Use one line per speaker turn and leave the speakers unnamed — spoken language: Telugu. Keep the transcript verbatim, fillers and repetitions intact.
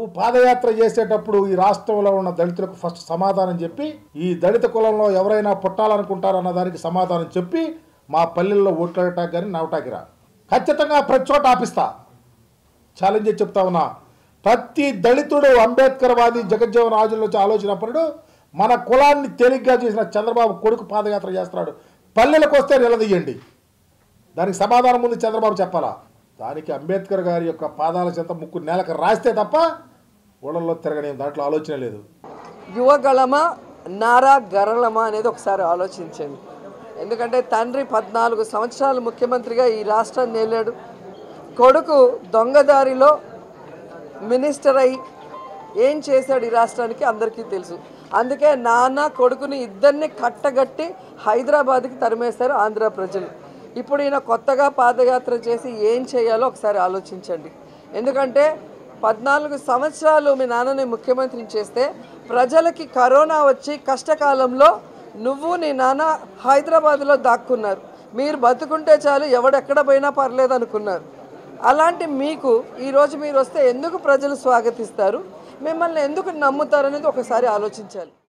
నువ్వు పాదయాత్ర చేసేటప్పుడు ఈ రాష్ట్రంలో ఉన్న దళితులకు ఫస్ట్ సమాధానం చెప్పి ఈ దళిత కులంలో ఎవరైనా పుట్టాలనుకుంటారన్న దానికి సమాధానం చెప్పి మా పల్లెల్లో ఓట్లాడటానికి కానీ నవ్వటానికి రా. ఖచ్చితంగా ప్రతి చోట ఆపిస్తా, ఛాలెంజ్ చెప్తా ఉన్నా. ప్రతి దళితుడు అంబేద్కర్ వాది జగజ్జీవన్ రాజుల నుంచి ఆలోచనప్పుడు మన కులాన్ని తేలిగ్గా చేసిన చంద్రబాబు కొడుకు పాదయాత్ర చేస్తున్నాడు, పల్లెలకు వస్తే నిలదీయండి. దానికి సమాధానం ముందు చంద్రబాబు చెప్పాలా. దానికి అంబేద్కర్ గారి యొక్క పాదాల చెంత ముక్కు నేలకు రాస్తే తప్ప ఊళ్ళల్లో తిరగని దాంట్లో ఆలోచన లేదు.
యువగళమా నారా గరళమా అనేది ఒకసారి ఆలోచించండి. ఎందుకంటే తండ్రి పద్నాలుగు సంవత్సరాలు ముఖ్యమంత్రిగా ఈ రాష్ట్రాన్ని ఏలాడు, కొడుకు దొంగదారిలో మినిస్టర్ అయ్యి ఏం చేశాడు ఈ రాష్ట్రానికి అందరికీ తెలుసు. అందుకే నాన్న కొడుకుని ఇద్దరిని కట్టగట్టి హైదరాబాద్కి తరిమేశారు ఆంధ్ర ప్రజలు. ఇప్పుడు ఈయన కొత్తగా పాదయాత్ర చేసి ఏం చేయాలో ఒకసారి ఆలోచించండి. ఎందుకంటే పద్నాలుగు సంవత్సరాలు మీ నాన్నని ముఖ్యమంత్రిని చేస్తే ప్రజలకి కరోనా వచ్చి కష్టకాలంలో నువ్వు నీ నాన్న హైదరాబాద్లో దాక్కున్నారు. మీరు బతుకుంటే చాలు, ఎవడెక్కడ పోయినా పర్లేదు అనుకున్నారు. అలాంటి మీకు ఈరోజు మీరు వస్తే ఎందుకు ప్రజలు స్వాగతిస్తారు, మిమ్మల్ని ఎందుకు నమ్ముతారు అనేది ఒకసారి ఆలోచించాలి.